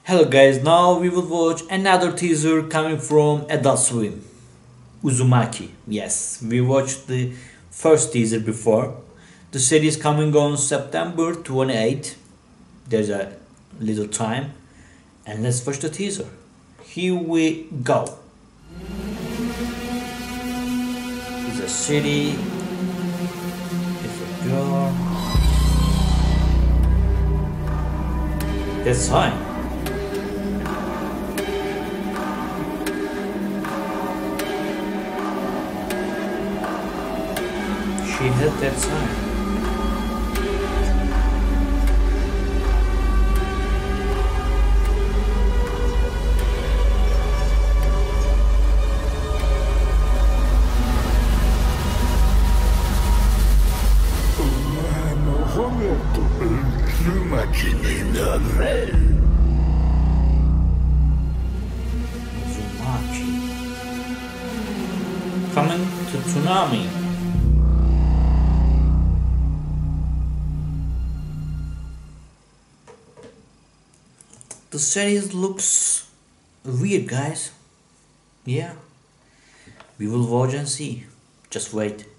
Hello guys, now we will watch another teaser coming from Adult Swim. Uzumaki. Yes, we watched the first teaser before. The series coming on September 28th. There's a little time. And let's watch the teaser. Here we go. It's a city. It's a girl. That's fine. She hit that sign. Uzumaki. Coming to Tsunami. The series looks weird, guys. Yeah, we will watch and see. Just wait.